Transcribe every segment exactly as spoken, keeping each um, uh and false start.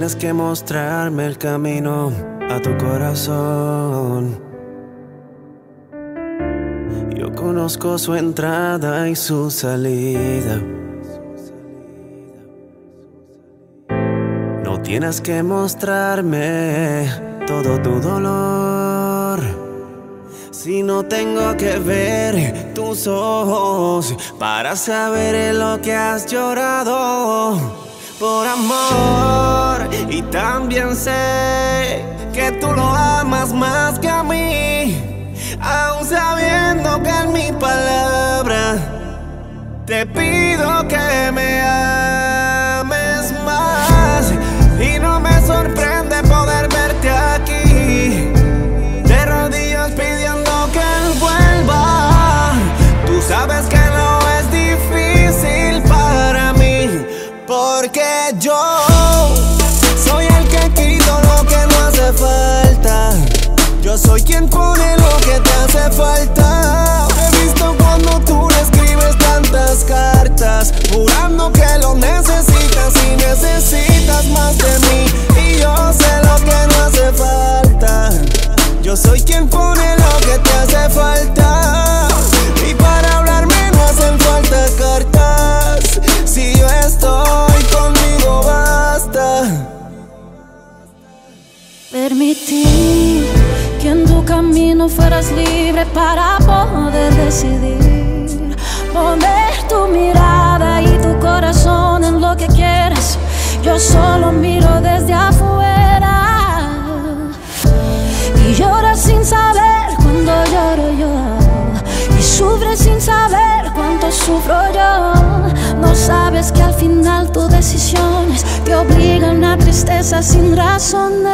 tienes que mostrarme el camino a tu corazón. Yo conozco su entrada y su salida. No tienes que mostrarme todo tu dolor, si no tengo que ver tus ojos para saber en lo que has llorado por amor. Y también sé que tú lo amas más que a mí, aún sabiendo que en mi palabra te pido que me ames más. Y no me sorprende poder verte aquí de rodillas pidiendo que él vuelva. Tú sabes que no es difícil para mí, porque yo soy el que quito lo que no hace falta. Yo soy quien pone lo que te hace falta. He visto cuando tú le escribes tantas cartas, jurando que lo necesitas y necesitas más de mí. Y yo sé lo que no hace falta. Yo soy quien pone lo que te hace falta. Y para hablarme no hacen falta cartas. Si yo estoy conmigo basta. Permití que en tu camino fueras libre para poder decidir. Poner tu mirada y tu corazón en lo que quieras. Yo solo miro desde afuera y lloras sin saber cuando lloro yo, y sufres sin saber cuánto sufro yo. No sabes que al final tus decisiones te obligan a tristeza sin razones.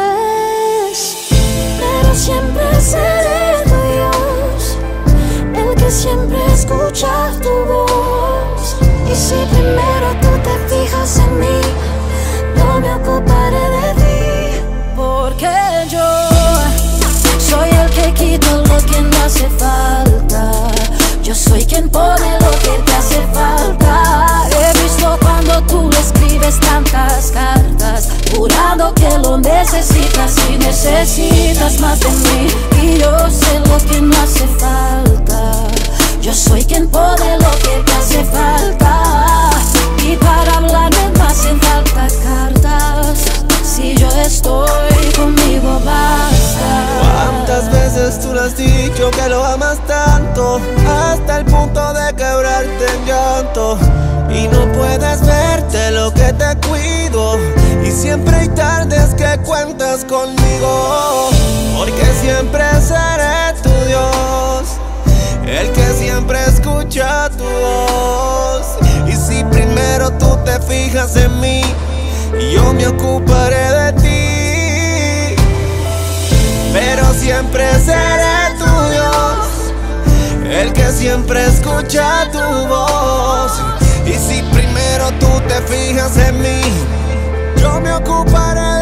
Pero siempre seré tu Dios, el que siempre escucha tu voz. Y si primero tú te fijas en mí, no me ocuparé de ti, porque yo soy el que quito lo que no hace falta. Yo soy quien pone lo que te hace falta. He visto cuando tú le escribes tantas cartas, jurando que lo necesitas y necesitas más de mí. Y yo sé lo que no hace falta. Yo soy quien pone lo que te hace falta. Y para hablarme no hacen falta cartas. Si yo estoy conmigo basta. ¿Cuántas veces tú le has dicho que lo amas tanto, hasta el punto de quebrarte en llanto? Y no puedes verte lo que te cuido, y siempre hay tardes que cuentas conmigo, porque siempre seré tu Dios, el que siempre escucha tu voz. Y si primero tú te fijas en mí, yo me ocuparé de ti. Pero siempre seré tu Dios, el que siempre escucha tu voz. Y si primero tú te fijas en mí, yo me ocuparé